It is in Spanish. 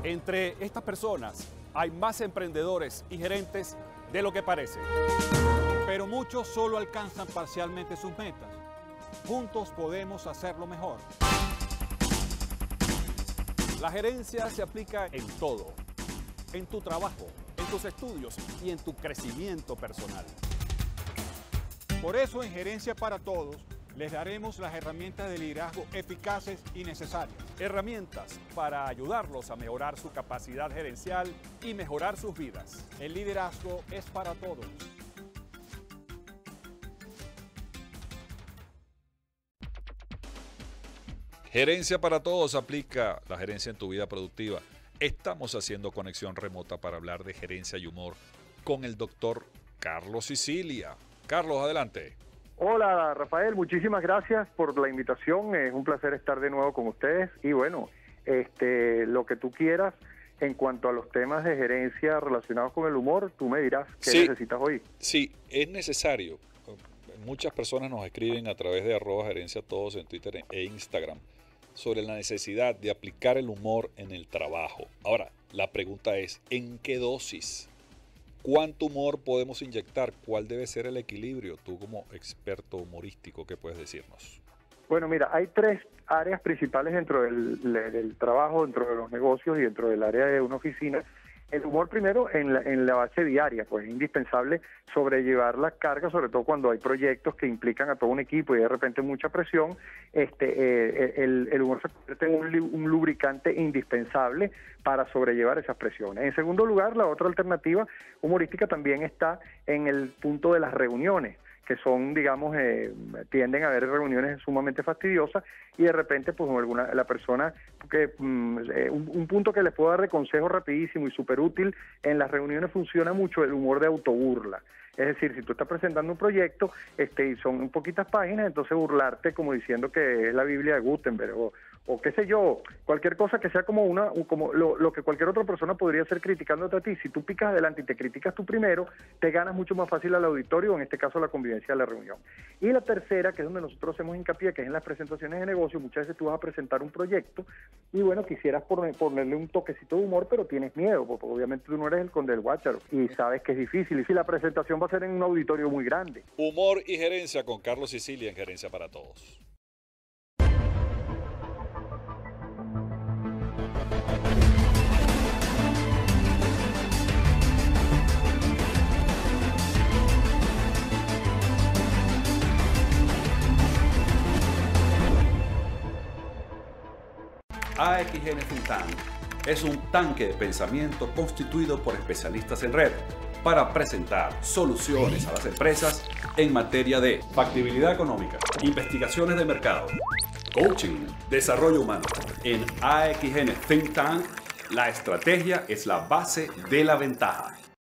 Entre estas personas hay más emprendedores y gerentes de lo que parece. Pero muchos solo alcanzan parcialmente sus metas. Juntos podemos hacerlo mejor. La gerencia se aplica en todo, en tu trabajo, en tus estudios y en tu crecimiento personal. Por eso en Gerencia para Todos les daremos las herramientas de liderazgo eficaces y necesarias. Herramientas para ayudarlos a mejorar su capacidad gerencial y mejorar sus vidas. El liderazgo es para todos. Gerencia para Todos aplica la gerencia en tu vida productiva. Estamos haciendo conexión remota para hablar de gerencia y humor con el doctor Carlos Sicilia. Carlos, adelante. Hola Rafael, muchísimas gracias por la invitación, es un placer estar de nuevo con ustedes y bueno, lo que tú quieras en cuanto a los temas de gerencia relacionados con el humor, tú me dirás qué necesitas hoy. Sí, es necesario. Muchas personas nos escriben a través de @gerenciatodos en Twitter e Instagram sobre la necesidad de aplicar el humor en el trabajo. Ahora, la pregunta es, ¿en qué dosis? ¿Cuánto humor podemos inyectar? ¿Cuál debe ser el equilibrio? Tú como experto humorístico, ¿qué puedes decirnos? Bueno, mira, hay tres áreas principales dentro del trabajo, dentro de los negocios y dentro del área de una oficina. El humor primero en la base diaria, pues es indispensable sobrellevar las cargas, sobre todo cuando hay proyectos que implican a todo un equipo y de repente mucha presión. El humor se convierte en un lubricante indispensable para sobrellevar esas presiones. En segundo lugar, la otra alternativa humorística también está en el punto de las reuniones, que son, digamos, tienden a haber reuniones sumamente fastidiosas y de repente, pues, la persona, que un punto que les puedo dar de consejo rapidísimo y súper útil en las reuniones funciona mucho el humor de autoburla. Es decir, si tú estás presentando un proyecto y son poquitas páginas, entonces burlarte como diciendo que es la Biblia de Gutenberg o qué sé yo, cualquier cosa que sea como lo que cualquier otra persona podría hacer criticándote a ti. Si tú picas adelante y te criticas tú primero, te ganas mucho más fácil al auditorio, en este caso la convivencia de la reunión. Y la tercera, que es donde nosotros hacemos hincapié, que es en las presentaciones de negocio. Muchas veces tú vas a presentar un proyecto y bueno, quisieras ponerle un toquecito de humor, pero tienes miedo, porque obviamente tú no eres el conde del Guácharo y sabes que es difícil. Y si la presentación va a ser en un auditorio muy grande. Humor y gerencia con Carlos Sicilia en Gerencia para Todos. AXN Think Tank es un tanque de pensamiento constituido por especialistas en red para presentar soluciones a las empresas en materia de factibilidad económica, investigaciones de mercado, coaching, desarrollo humano. En AXN Think Tank, la estrategia es la base de la ventaja.